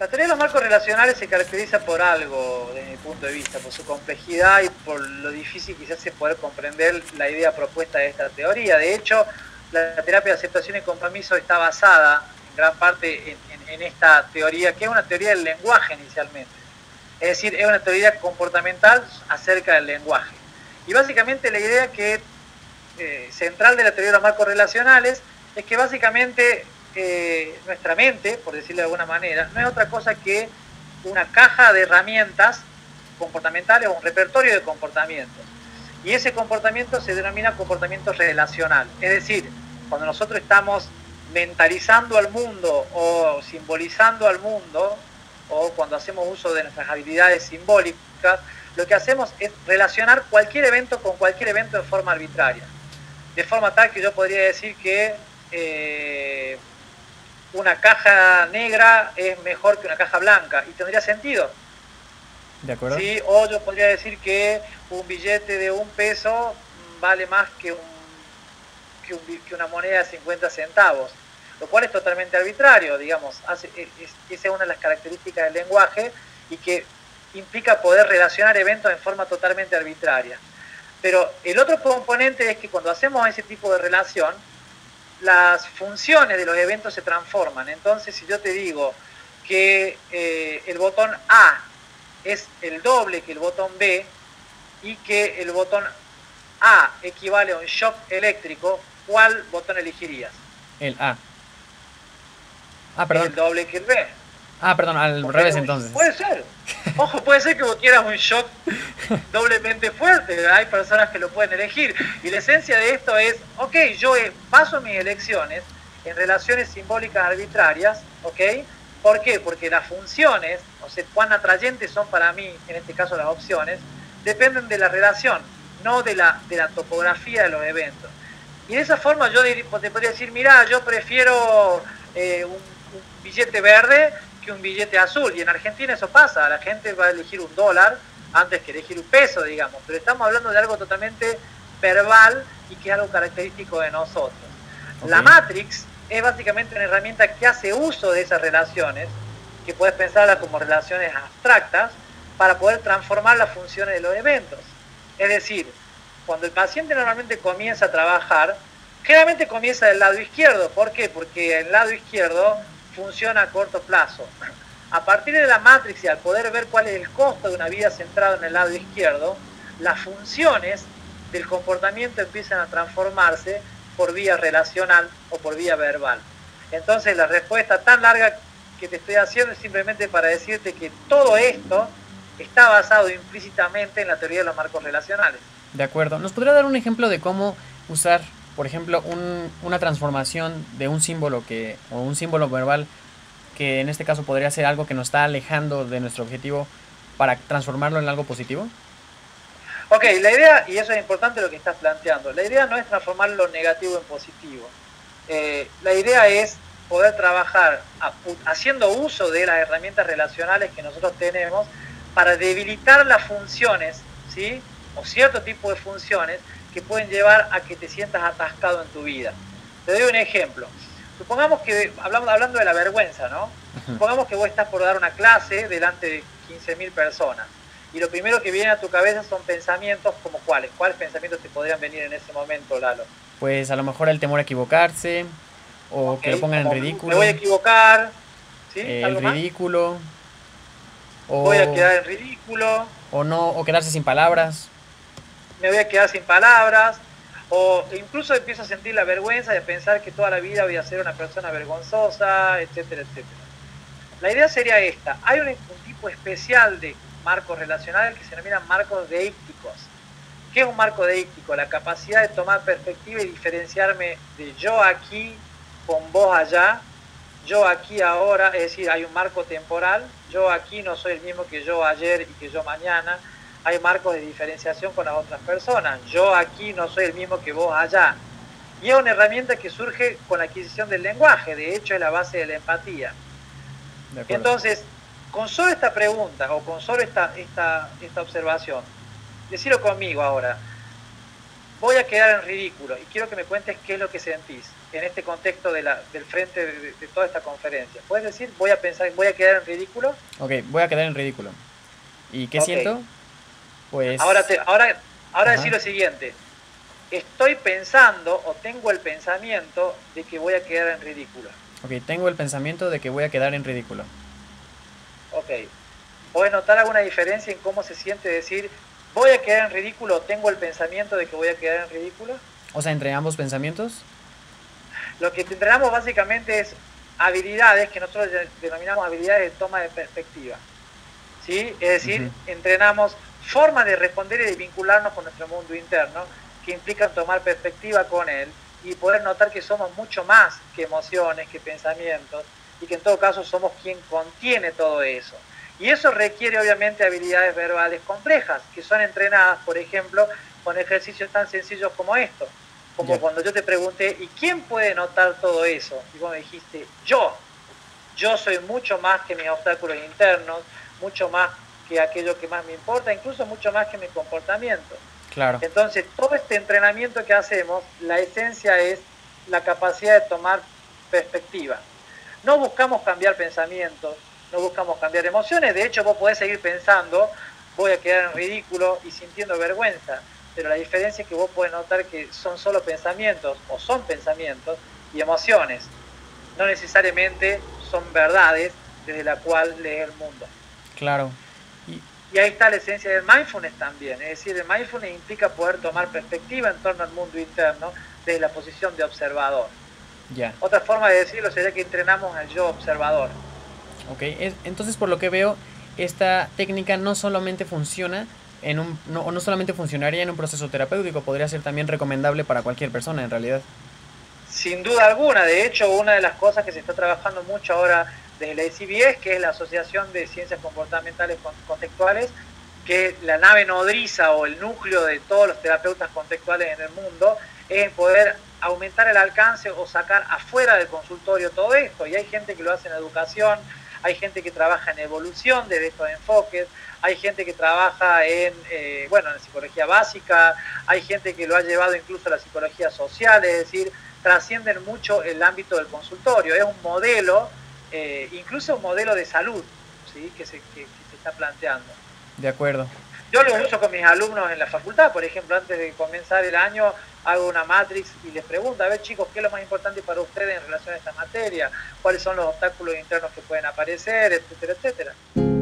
La teoría de los marcos relacionales se caracteriza por algo, desde mi punto de vista, por su complejidad y por lo difícil quizás es poder comprender la idea propuesta de esta teoría. De hecho, la terapia de aceptación y compromiso está basada en gran parte en esta teoría, que es una teoría del lenguaje inicialmente. Es decir, es una teoría comportamental acerca del lenguaje. Y básicamente la idea que central de la teoría de los marcos relacionales es que básicamente nuestra mente, por decirlo de alguna manera, no es otra cosa que una caja de herramientas comportamentales o un repertorio de comportamientos. Y ese comportamiento se denomina comportamiento relacional. Es decir, cuando nosotros estamos mentalizando al mundo o simbolizando al mundo, o cuando hacemos uso de nuestras habilidades simbólicas, lo que hacemos es relacionar cualquier evento con cualquier evento de forma arbitraria. De forma tal que yo podría decir que una caja negra es mejor que una caja blanca, y tendría sentido. ¿De acuerdo? ¿Sí? O yo podría decir que un billete de $1 vale más que una moneda de 50 centavos, lo cual es totalmente arbitrario, digamos. Esa es una de las características del lenguaje y que implica poder relacionar eventos en forma totalmente arbitraria. Pero el otro componente es que cuando hacemos ese tipo de relación, las funciones de los eventos se transforman. Entonces, si yo te digo que el botón A es el doble que el botón B y que el botón A equivale a un shock eléctrico, ¿cuál botón elegirías? El A. Ah, perdón. El doble que el B. Ah, perdón, al revés entonces. Puede ser. Ojo, puede ser que vos quieras un shock doblemente fuerte. Hay personas que lo pueden elegir. Y la esencia de esto es, ok, yo baso mis elecciones en relaciones simbólicas arbitrarias, ¿ok? ¿Por qué? Porque las funciones, o sea, cuán atrayentes son para mí, en este caso las opciones, dependen de la relación, no de la topografía de los eventos. Y de esa forma yo te podría decir, mira, yo prefiero un billete verde que un billete azul. Y en Argentina eso pasa, la gente va a elegir un dólar antes que elegir un peso, digamos. Pero estamos hablando de algo totalmente verbal y que es algo característico de nosotros. Okay. La Matrix es básicamente una herramienta que hace uso de esas relaciones, que puedes pensarlas como relaciones abstractas, para poder transformar las funciones de los eventos. Es decir, cuando el paciente normalmente comienza a trabajar, generalmente comienza del lado izquierdo. ¿Por qué? Porque el lado izquierdo funciona a corto plazo. A partir de la Matrix y al poder ver cuál es el costo de una vida centrada en el lado izquierdo, las funciones del comportamiento empiezan a transformarse por vía relacional o por vía verbal. Entonces la respuesta tan larga que te estoy haciendo es simplemente para decirte que todo esto está basado implícitamente en la teoría de los marcos relacionales. De acuerdo. ¿Nos podría dar un ejemplo de cómo usar, por ejemplo, una transformación de un símbolo o un símbolo verbal, que en este caso podría ser algo que nos está alejando de nuestro objetivo, para transformarlo en algo positivo? Ok, la idea, y eso es importante lo que estás planteando, la idea no es transformar lo negativo en positivo. La idea es poder trabajar haciendo uso de las herramientas relacionales que nosotros tenemos para debilitar las funciones, ¿sí? O cierto tipo de funciones que pueden llevar a que te sientas atascado en tu vida. Te doy un ejemplo. Supongamos que, hablando de la vergüenza, ¿no? Supongamos que vos estás por dar una clase delante de 15.000 personas y lo primero que viene a tu cabeza son pensamientos como ¿cuáles? ¿Cuáles pensamientos te podrían venir en ese momento, Lalo? Pues a lo mejor el temor a equivocarse, o que lo pongan en ridículo. Me voy a equivocar, ¿sí? El ridículo. Voy a quedar en ridículo. O quedarse sin palabras. Me voy a quedar sin palabras. O incluso empiezo a sentir la vergüenza de pensar que toda la vida voy a ser una persona vergonzosa, etcétera, etcétera. La idea sería esta. Hay un tipo especial de marcos relacionales que se denominan marcos deícticos. ¿Qué es un marco deíctico? La capacidad de tomar perspectiva y diferenciarme de yo aquí con vos allá, yo aquí ahora, es decir, hay un marco temporal, yo aquí no soy el mismo que yo ayer y que yo mañana, hay marcos de diferenciación con las otras personas, yo aquí no soy el mismo que vos allá. Y es una herramienta que surge con la adquisición del lenguaje, de hecho es la base de la empatía. Entonces, con solo esta pregunta o con solo esta observación, decilo conmigo ahora, voy a quedar en ridículo y quiero que me cuentes qué es lo que sentís. en este contexto del frente de toda esta conferencia? ¿Puedes decir, voy a pensar, voy a quedar en ridículo? Ok, voy a quedar en ridículo. ¿Y qué Ok. siento? Pues... Ahora Ajá. decir lo siguiente. Estoy pensando o tengo el pensamiento de que voy a quedar en ridículo. Ok, tengo el pensamiento de que voy a quedar en ridículo. Ok. ¿Puedes notar alguna diferencia en cómo se siente decir voy a quedar en ridículo o tengo el pensamiento de que voy a quedar en ridículo? O sea, entre ambos pensamientos. Lo que entrenamos básicamente es habilidades que nosotros denominamos habilidades de toma de perspectiva. ¿Sí? Es decir, entrenamos formas de responder y de vincularnos con nuestro mundo interno que implican tomar perspectiva con él y poder notar que somos mucho más que emociones, que pensamientos y que en todo caso somos quien contiene todo eso. Y eso requiere obviamente habilidades verbales complejas que son entrenadas, por ejemplo, con ejercicios tan sencillos como esto. Como cuando yo te pregunté, ¿y quién puede notar todo eso? Y vos me dijiste, yo. Yo soy mucho más que mis obstáculos internos, mucho más que aquello que más me importa, incluso mucho más que mi comportamiento. Claro. Entonces, todo este entrenamiento que hacemos, la esencia es la capacidad de tomar perspectiva. No buscamos cambiar pensamientos, no buscamos cambiar emociones, de hecho vos podés seguir pensando, voy a quedar en ridículo y sintiendo vergüenza, pero la diferencia es que vos podés notar que son solo pensamientos, o son pensamientos y emociones, no necesariamente son verdades desde la cual lees el mundo. Claro. Y ahí está la esencia del mindfulness también, es decir, el mindfulness implica poder tomar perspectiva en torno al mundo interno desde la posición de observador. Ya. Otra forma de decirlo sería que entrenamos al yo observador. Ok, entonces por lo que veo, esta técnica no solamente funciona no solamente funcionaría en un proceso terapéutico, podría ser también recomendable para cualquier persona en realidad. Sin duda alguna, de hecho, una de las cosas que se está trabajando mucho ahora desde la ACBS, que es la Asociación de Ciencias Comportamentales Contextuales, que es la nave nodriza o el núcleo de todos los terapeutas contextuales en el mundo, es poder aumentar el alcance o sacar afuera del consultorio todo esto. Y hay gente que lo hace en educación, hay gente que trabaja en evolución de estos enfoques, hay gente que trabaja en psicología básica, hay gente que lo ha llevado incluso a la psicología social, es decir, trascienden mucho el ámbito del consultorio. Es un modelo, incluso un modelo de salud, ¿sí? que se está planteando. De acuerdo. Yo lo uso con mis alumnos en la facultad, por ejemplo, antes de comenzar el año hago una matrix y les pregunto, a ver chicos, ¿qué es lo más importante para ustedes en relación a esta materia? ¿Cuáles son los obstáculos internos que pueden aparecer? Etcétera, etcétera.